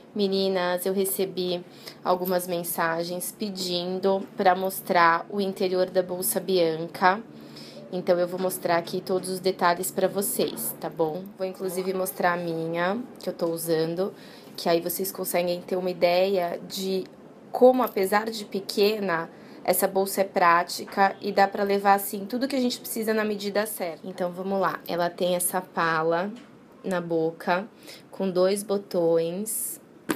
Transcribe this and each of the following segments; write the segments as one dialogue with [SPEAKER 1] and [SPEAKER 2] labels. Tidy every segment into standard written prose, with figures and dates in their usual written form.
[SPEAKER 1] Meninas, eu recebi algumas mensagens pedindo para mostrar o interior da bolsa Bianca. Então, eu vou mostrar aqui todos os detalhes para vocês, tá bom? Vou, inclusive, mostrar a minha, que eu tô usando, que aí vocês conseguem ter uma ideia de como, apesar de pequena, essa bolsa é prática e dá para levar, assim, tudo que a gente precisa na medida certa. Então, vamos lá. Ela tem essa pala na boca, com 2 botões.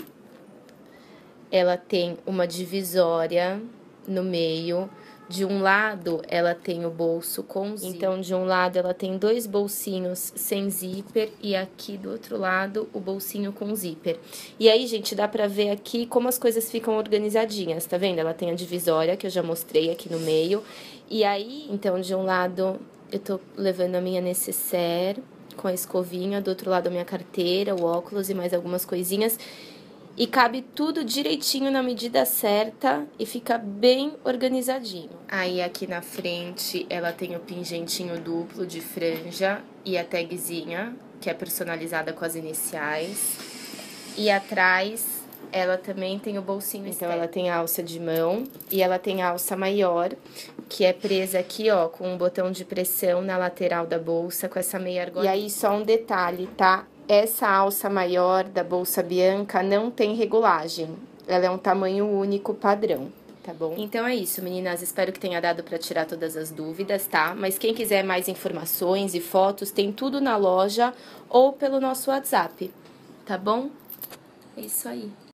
[SPEAKER 1] Ela tem uma divisória no meio. De um lado, ela tem o bolso com zíper. Então, de um lado, ela tem 2 bolsinhos sem zíper. E aqui, do outro lado, o bolsinho com zíper. E aí, gente, dá pra ver aqui como as coisas ficam organizadinhas, tá vendo? Ela tem a divisória, que eu já mostrei aqui no meio. E aí, então, de um lado, eu tô levando a minha nécessaire com a escovinha. Do outro lado, a minha carteira, o óculos e mais algumas coisinhas. E cabe tudo direitinho na medida certa e fica bem organizadinho. Aí aqui na frente ela tem o pingentinho duplo de franja e a tagzinha, que é personalizada com as iniciais. E atrás ela também tem o bolsinho externo. Então ela tem a alça de mão e ela tem a alça maior, que é presa aqui, ó, com um botão de pressão na lateral da bolsa, com essa meia argolinha. E aí só um detalhe, tá? Essa alça maior da bolsa Bianca não tem regulagem. Ela é um tamanho único padrão, tá bom? Então é isso, meninas. Espero que tenha dado pra tirar todas as dúvidas, tá? Mas quem quiser mais informações e fotos, tem tudo na loja ou pelo nosso WhatsApp, tá bom? É isso aí.